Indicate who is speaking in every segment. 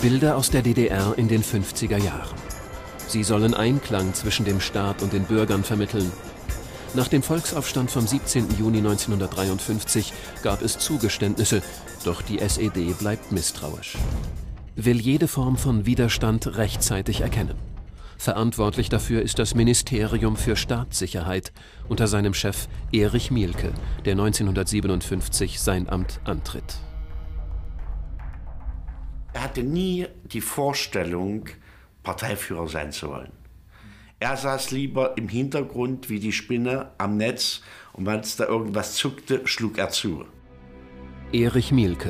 Speaker 1: Bilder aus der DDR in den 50er Jahren. Sie sollen Einklang zwischen dem Staat und den Bürgern vermitteln. Nach dem Volksaufstand vom 17. Juni 1953 gab es Zugeständnisse, doch die SED bleibt misstrauisch. Will jede Form von Widerstand rechtzeitig erkennen. Verantwortlich dafür ist das Ministerium für Staatssicherheit unter seinem Chef Erich Mielke, der 1957 sein Amt antritt.
Speaker 2: Er hatte nie die Vorstellung, Parteiführer sein zu wollen. Er saß lieber im Hintergrund wie die Spinne am Netz und wenn es da irgendwas zuckte, schlug er zu.
Speaker 1: Erich Mielke.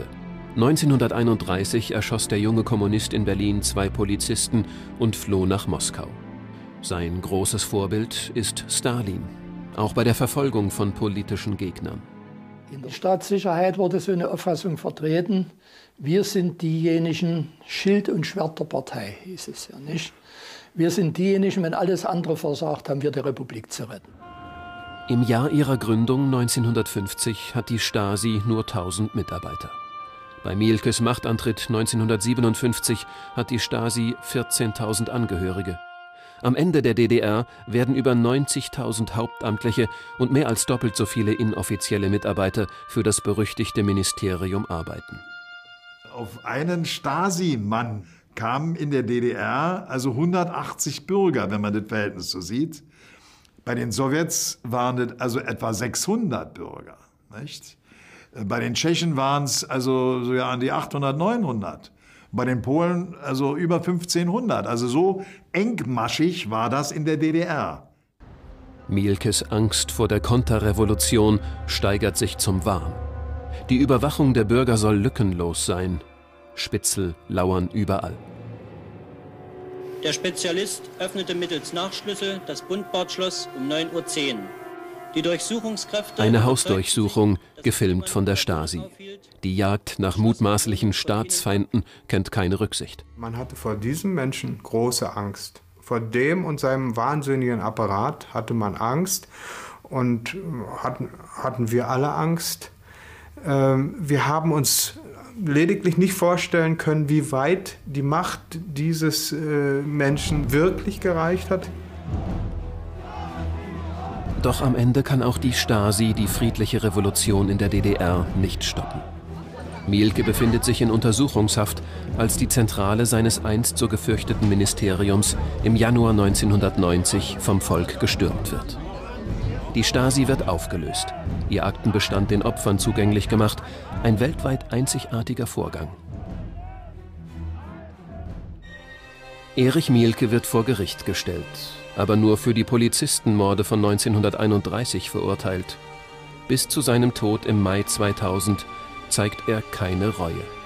Speaker 1: 1931 erschoss der junge Kommunist in Berlin 2 Polizisten und floh nach Moskau. Sein großes Vorbild ist Stalin, auch bei der Verfolgung von politischen Gegnern.
Speaker 3: In der Staatssicherheit wurde so eine Auffassung vertreten, wir sind diejenigen, Schild und Schwert der Partei, hieß es ja nicht. Wir sind diejenigen, wenn alles andere versagt, haben wir die Republik zu retten.
Speaker 1: Im Jahr ihrer Gründung 1950 hat die Stasi nur 1000 Mitarbeiter. Bei Mielkes Machtantritt 1957 hat die Stasi 14.000 Angehörige. Am Ende der DDR werden über 90.000 Hauptamtliche und mehr als doppelt so viele inoffizielle Mitarbeiter für das berüchtigte Ministerium arbeiten.
Speaker 4: Auf einen Stasi-Mann kamen in der DDR also 180 Bürger, wenn man das Verhältnis so sieht. Bei den Sowjets waren es also etwa 600 Bürger. Nicht? Bei den Tschechen waren es also so an die 800, 900. Bei den Polen also über 1500. Also so engmaschig war das in der DDR.
Speaker 1: Mielkes Angst vor der Konterrevolution steigert sich zum Wahn. Die Überwachung der Bürger soll lückenlos sein. Spitzel lauern überall.
Speaker 5: Der Spezialist öffnete mittels Nachschlüssel das Bundbadschloss um 9:10 Uhr. Die Durchsuchungskräfte...
Speaker 1: Eine Hausdurchsuchung, gefilmt von der Stasi. Die Jagd nach mutmaßlichen Staatsfeinden kennt keine Rücksicht.
Speaker 6: Man hatte vor diesem Menschen große Angst. Vor dem und seinem wahnsinnigen Apparat hatte man Angst und hatten wir alle Angst. Wir haben uns lediglich nicht vorstellen können, wie weit die Macht dieses Menschen wirklich gereicht hat.
Speaker 1: Doch am Ende kann auch die Stasi die friedliche Revolution in der DDR nicht stoppen. Mielke befindet sich in Untersuchungshaft, als die Zentrale seines einst so gefürchteten Ministeriums im Januar 1990 vom Volk gestürmt wird. Die Stasi wird aufgelöst, ihr Aktenbestand den Opfern zugänglich gemacht, ein weltweit einzigartiger Vorgang. Erich Mielke wird vor Gericht gestellt, aber nur für die Polizistenmorde von 1931 verurteilt. Bis zu seinem Tod im Mai 2000 zeigt er keine Reue.